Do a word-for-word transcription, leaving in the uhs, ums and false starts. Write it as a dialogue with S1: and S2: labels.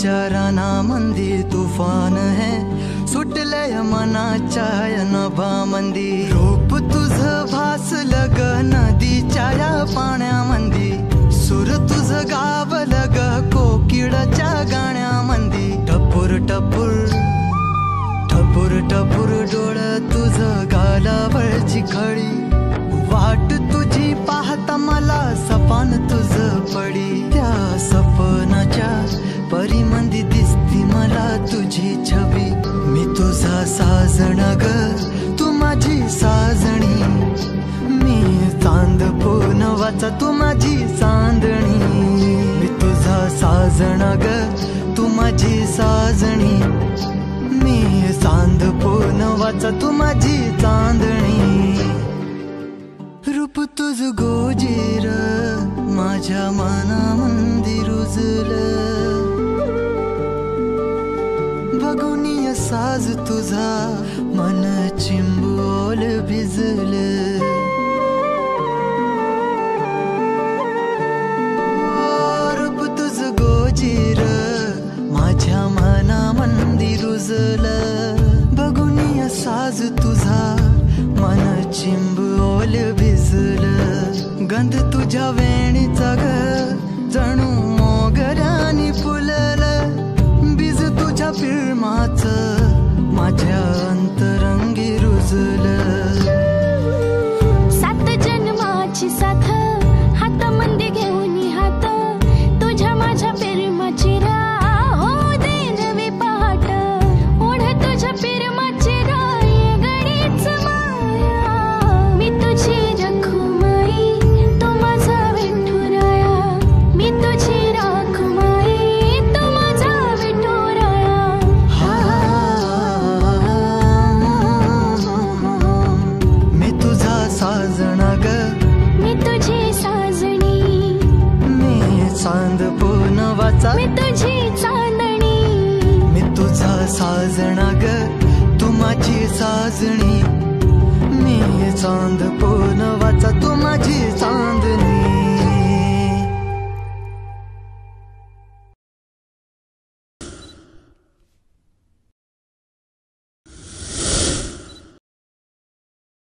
S1: विचाराना मंदी तुफान है, सुटलय मनाच्या नभा मंदी. रूप तुझ भासलं ग नदीच्या या पाण्यामंदी, सूर तुझ गावलं ग कोकिळाच्या गाण्यामंदी. टपूर टपूर टपूर टपूर डोळ तुझ गालावरची खळी, वाट तुझी पाहता मला सपान तुझ पडी. त्या सपनाच्या परिमंदी दिसती मला तुझी छवी. मी तुझा साजण ग तू माझी साजणी, मी चांद पूनवाचा तू माझी चांदणी. मी तुझा साजण ग तू माझी साजणी, मी चांद पूनवाचा तू माझी चांदणी. रूप तुझ गोजीर माझ्या मनामंदी रुजलं, बघुनिय साज तुझा मन चिंबोल भिजलं. रूप तुझ गोजीर माझ्या मनामंदी रुजलं, बघुनिय साज तुझा मन चिंबोल भिजलं. गंध तुझ्या वेणीचा ग जणू मोगऱ्यानी फुललं, बीज तुझ्या पिळमाच माझ्या अंतरंगी रुजलं.
S2: सात जन्माची साथ हात मंदी घेऊन हात, तुझ्या माझ्या प्रेमाची राह हो दे नवी पहाट. ओढ तुझ्या प्रेमाची राह ये गडीच माया, मी तुझी रखुमाई तू माझा विठुराया. मी तुझी रखुमाई तू माझा विठुराया.
S1: मी तुझा साजणा ग
S2: मी तुझी साजणी,
S1: मी चांद पूनवाचा
S2: मी तुझी चांदणी.
S1: मी तुझा साजणा ग तू माझी साजणी, मी चांद पूनवाचा तू माझी चांदणी.